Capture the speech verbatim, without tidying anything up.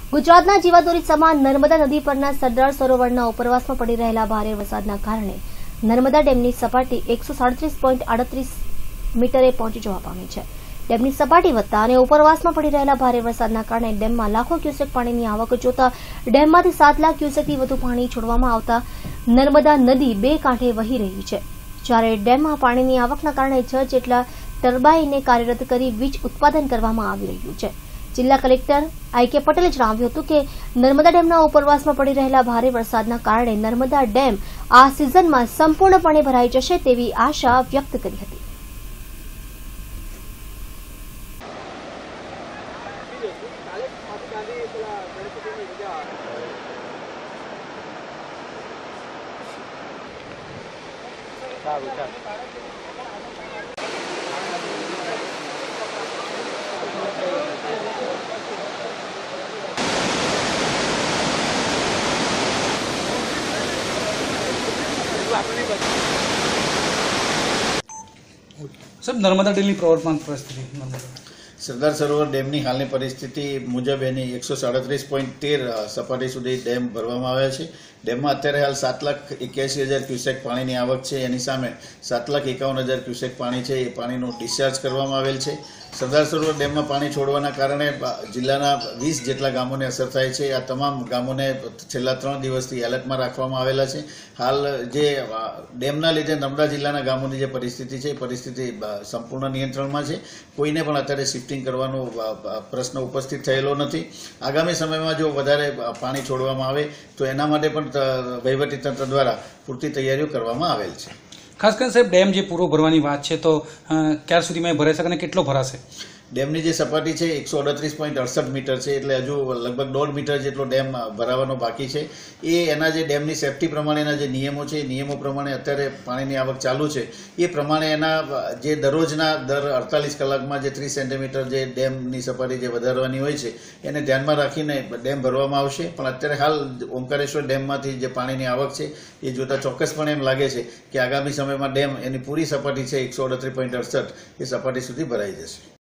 ગુજરાતના જીવાદોરી સમાન નર્મદા નદી પરના સરદાર સરોવરના ઉપરવાસમાં પડી રહેલા ભારે વરસાદના કારણે નર્મદા ડેમની સપાટી એકસો સાડત્રીસ પોઈન્ટ આડત્રીસ મીટરે પહોંચી જવા પામી છે. ડેમની સપાટી વધતા અને ઉપરવાસમાં પડી રહેલા ભારે વરસાદના કારણે ડેમમાં લાખો ક્યુસેક પાણીની આવક જોતા ડેમમાંથી સાત લાખ ક્યુસેકથી વધુ પાણી છોડવામાં આવતા નર્મદા નદી બે કાંઠે વહી રહી છે. જ્યારે ડેમમાં પાણીની આવકના કારણે છ જેટલા ટર્બાઇનને કાર્યરત કરી વીજ ઉત્પાદન કરવામાં આવી રહ્યું છે. જિલ્લા કલેક્ટર આઈ કે પટેલે જણાવ્યું હતું કે નર્મદા ડેમના ઉપરવાસમાં પડી રહેલા ભારે વરસાદના કારણે નર્મદા ડેમ આ સિઝનમાં સંપૂર્ણપણે ભરાઈ જશે તેવી આશા વ્યક્ત કરી હતી. સાહેબ, નર્મદા ડેમની પ્રવર્તમાન પરિસ્થિતિ. સરદાર સરોવર ડેમની હાલની પરિસ્થિતિ મુજબ એની એકસો સાડત્રીસ પોઈન્ટ તેર સપાટી સુધી ડેમ ભરવામાં આવ્યા છે. ડેમમાં અત્યારે હાલ સાત લાખ એક્યાસી હજાર ક્યુસેક પાણીની આવક છે. એની સામે સાત લાખ એકાવન હજાર ક્યુસેક પાણી છે એ પાણીનું ડિસ્ચાર્જ કરવામાં આવેલ છે. સરદાર સરોવર ડેમમાં પાણી છોડવાના કારણે જિલ્લાના વીસ જેટલા ગામોને અસર થાય છે. આ તમામ ગામોને છેલ્લા ત્રણ દિવસથી એલર્ટમાં રાખવામાં આવેલા છે. હાલ જે ડેમના લીધે નર્મદા જિલ્લાના ગામોની જે પરિસ્થિતિ છે એ પરિસ્થિતિ સંપૂર્ણ નિયંત્રણમાં છે. કોઈને પણ અત્યારે શિફ્ટિંગ કરવાનો પ્રશ્ન ઉપસ્થિત થયેલો નથી. આગામી સમયમાં જો વધારે પાણી છોડવામાં આવે તો એના માટે પણ વહીવટીતંત્ર દ્વારા પૂરતી તૈયારીઓ કરવામાં આવેલ છે. ખાસ કરીને સાહેબ, ડેમ જે પૂરો ભરવાની વાત છે તો ક્યાર સુધીમાં ભરાઈ શકે અને કેટલો ભરાશે? ડેમની જે સપાટી છે એકસો અડત્રીસ પોઈન્ટ અડસઠ મીટર છે, એટલે હજુ લગભગ દોઢ મીટર જેટલો ડેમ ભરાવાનો બાકી છે. એ એના જે ડેમની સેફટી પ્રમાણેના જે નિયમો છે એ નિયમો પ્રમાણે અત્યારે પાણીની આવક ચાલુ છે. એ પ્રમાણે એના જે દરરોજના દર અડતાલીસ કલાકમાં જે ત્રીસ સેન્ટીમીટર જે ડેમની સપાટી જે વધારવાની હોય છે એને ધ્યાનમાં રાખીને ડેમ ભરવામાં આવશે. પણ અત્યારે હાલ ઓમકારેશ્વર ડેમમાંથી જે પાણીની આવક છે એ જોતા ચોક્કસપણે એમ લાગે છે કે આગામી સમયમાં ડેમ એની પૂરી સપાટી છે એકસો અડત્રીસ પોઈન્ટ અડસઠ એ સપાટી સુધી ભરાઈ જશે.